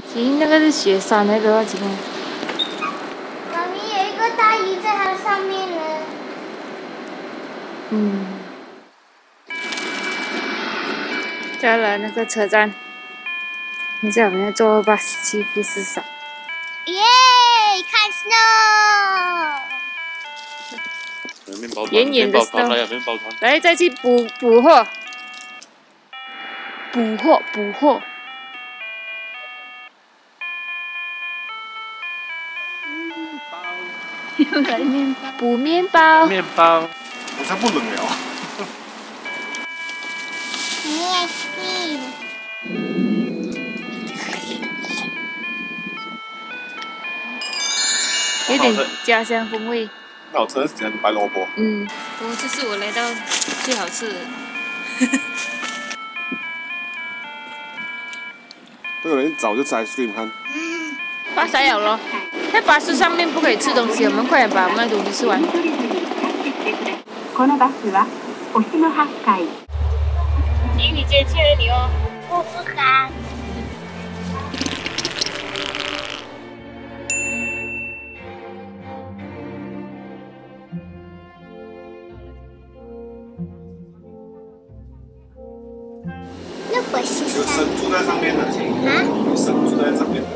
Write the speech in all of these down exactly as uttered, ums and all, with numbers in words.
行，那个是雪山那个情况。 妈咪有一个大鱼在它上面呢。 嗯。到了那个车站，现在我们要坐巴士去富士山。 耶，看 snow。 面包团， 远远的 snow， 来呀，面包团。 来，再去补补货，补货，补货。又来面包，补面包。 面包。 好像不冷了。 也是。 有点家乡风味。 那我吃的是白萝卜。 嗯，不过这是我来到最好吃的。 这个人早就摘 ice cream 看。 发傻了咯！在巴士上面不可以吃东西，我们快点把我们的东西吃完。 このバスは星の八階。 行，你接切了你哦。 我不敢。那火是有神住在上面的。 啊？ 有神住在上面的。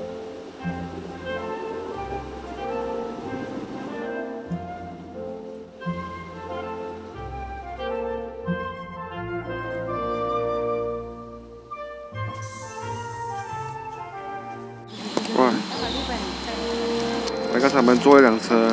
哇！来看他们坐一辆车。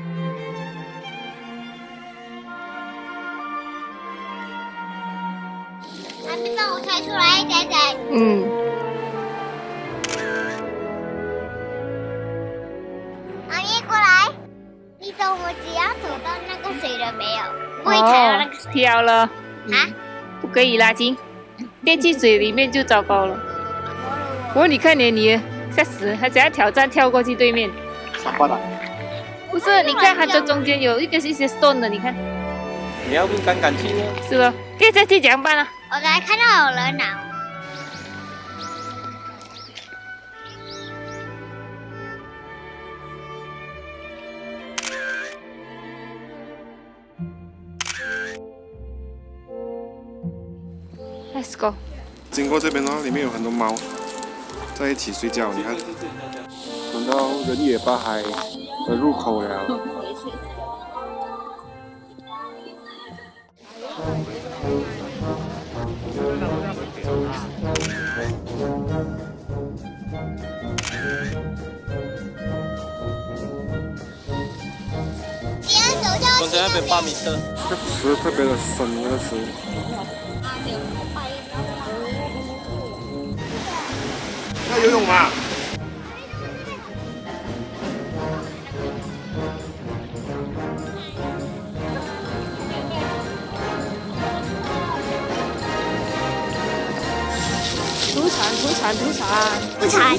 还没帮我抬出来，仔仔。 嗯。 阿姨过来，你懂我只要走到那个水了没有？不会踩到那个水。 哦，跳了。 啊？ 不可以拉筋，掉进水里面就糟糕了。不过你看你的女儿，吓死了，她想要挑战跳过去对面。 上班了。 不是，你看它这中间有一个是一些 stone 的，你看。 你要不敢敢去呢？ 是咯，可以再去怎样办啊？ 我来看到有人了。 Let's go。 经过这边哦，里面有很多猫在一起睡觉，你看。等到人野八海的入口了。 中间那边八米的。 这个池特别的深，那个池。要游泳吗？ 土产，土产，土产， 不惨。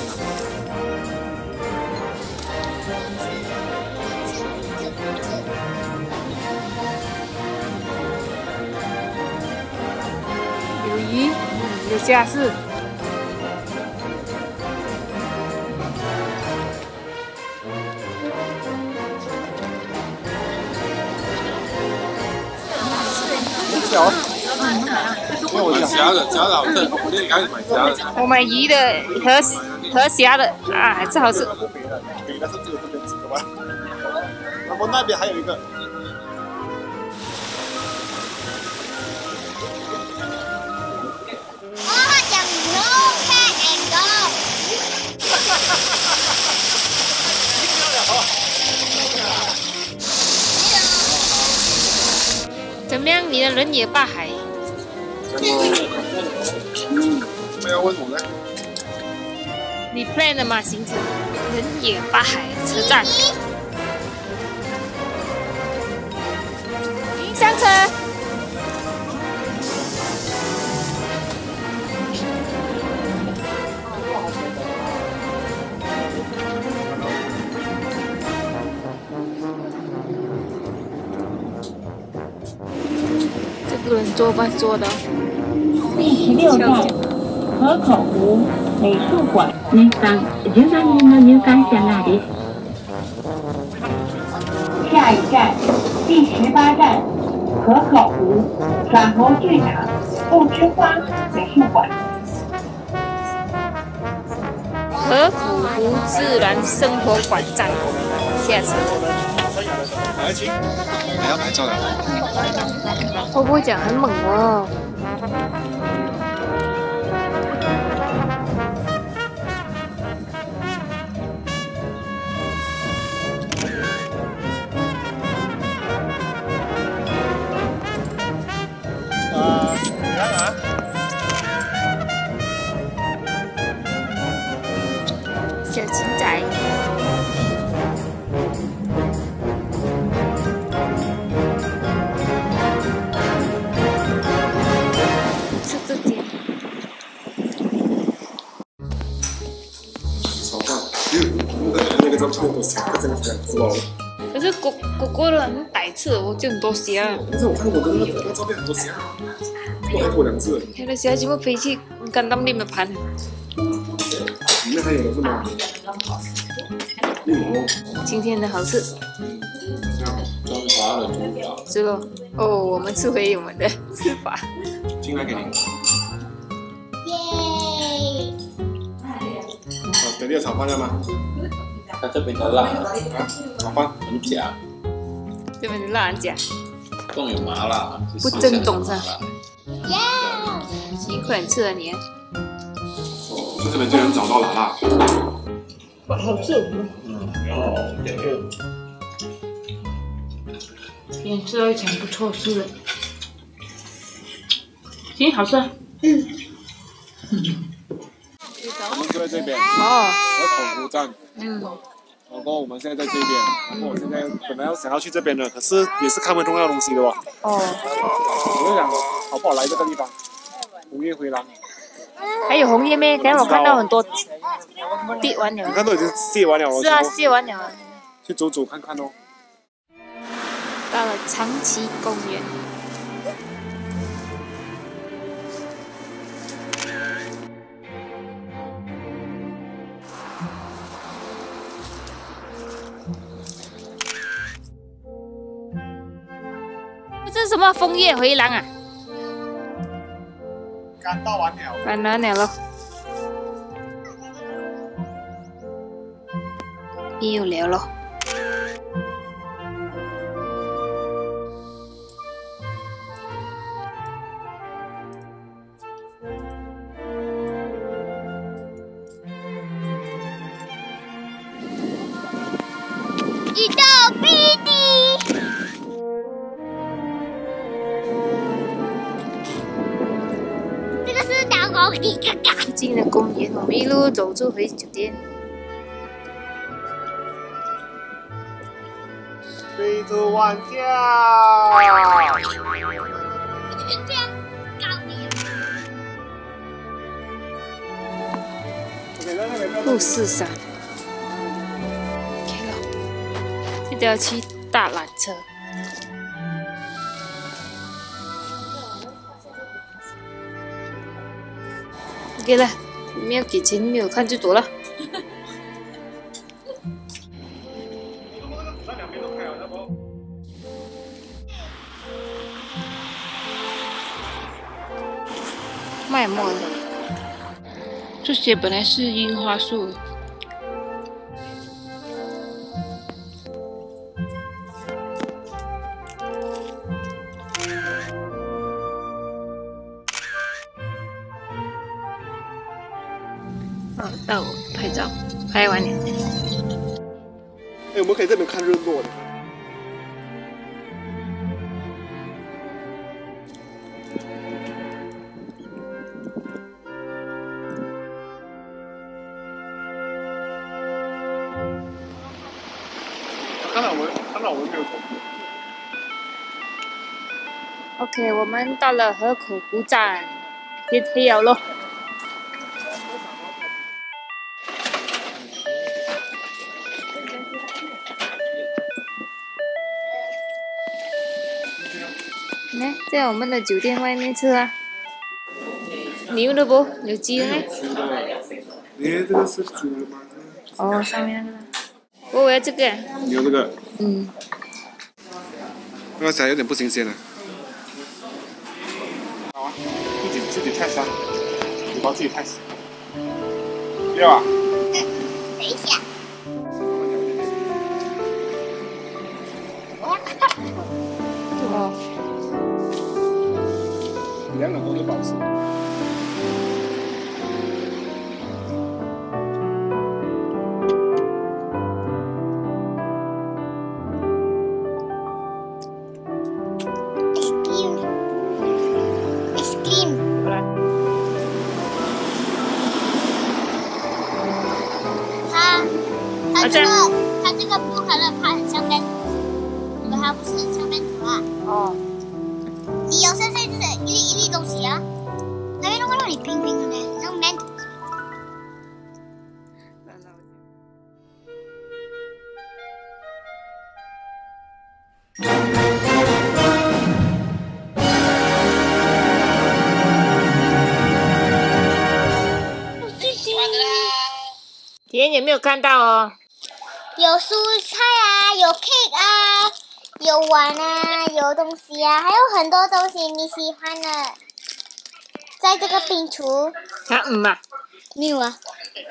有鱼，有虾翅。 小。 虾的，虾的好吃，所以你开始买虾的。 我买鱼的和和虾的啊，这好吃。 给的是只有这边几个吧？然后那边还有一个。 哦，讲 no cat and dog。 怎么样，你的人野八海？ 不要问我呢。 你 plan 了吗？行程？人野八海车站。您上车。这个人做饭做的。 第十六站河口湖美术馆。年間じゅうまん人の入館者があり。下一站，第十八站，河口湖转头剧场不知花美术馆。 河口湖自然生活馆站，下车。 来亲，来要拍照了。 波波奖很猛哦。 啊，你看啊。 小青仔。是这间。 炒饭，那个照片都是这样子是吧？ 可是狗狗狗的很带刺，我就很多虾。 但是我看我的那个照片很多虾，我还过两次。 那个虾怎么飞去干到你们盘？ 里面还有的是吗？ 今天的好吃。 中华的煮法。 是咯。哦，我们吃回我们的吃法。 进来给您。 耶！ 好，等你的炒饭了吗？ 它这边的辣啊，炒饭很假， 这边的辣很假， 更有麻辣， 不正宗噻。 耶！ 你快点吃了你。 在这边竟然找到了辣。 哇，好吃。 嗯，然后点肉。 今天吃到一餐不错吃的。今天好吃。 嗯。 我们就在这边， 哦。 河口湖站。 嗯。 然后我们现在在这边，然后我现在本来要想要去这边的，可是也是看不重要的东西的哦。 哦。 我就想，好不好来这个地方？红叶回廊。 还有红叶咩？刚才我看到很多滴完了。 你看都已经卸完了了。 是啊，卸完了。 去走走看看哦。 到了长崎公园。这是什么枫叶回廊啊？ 干到完了。 干完了咯。又聊咯。 一道必敌。这个是导公的哥哥。 进了公园，我们一路走出回酒店。 飞猪玩跳。 这样高点。 富士山。OK 了，这条去大缆车。OK 了，没有给钱，没有看就走了。卖墨的，这些本来是樱花树。好，到我拍照，拍完了。 哎，我们可以这边看日落的。看到我们，看到我们没有走。 OK， 我们到了河口湖站，天黑了咯。来，在我们的酒店外面吃啊。牛的不？有鸡的没？ 哎，这个是煮了吗？ 哦，上面那个。我我要这个。 你要这个？ 嗯。 那个起来有点不新鲜了。好啊，自己自己 test 啊，你帮自己 test。要啊。 等一下。我要看。 哦。 两种都是保持。 它这个它这个不可能它很像面土，可它不是很像面土啊。 哦。 你有现在就是一粒一粒东西啊，那边如果让你冰冰的呢，像面土。 体验有没有看到哦？ 有蔬菜啊，有 cake 啊，有碗啊，有东西啊，还有很多东西你喜欢的，在这个冰橱。 它嗯嘛？ 没有啊。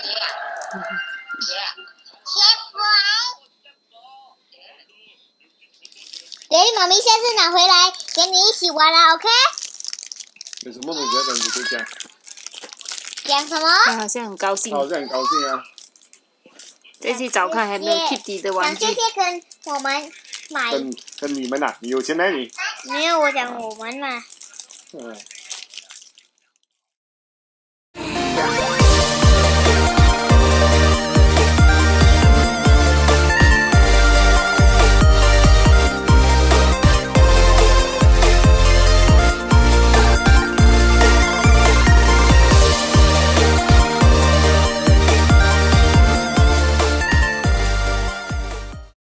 给妈咪下次拿回来跟你一起玩了 ，OK？ 有什么东西要跟你对讲？ 讲什么？ 他好像很高兴。 他好像很高兴啊。 再去找看还没有 Kitty 的玩具。 谢谢跟我们买。 跟跟你们呐、啊，你有钱来你。 没有，我讲我们嘛。 嗯。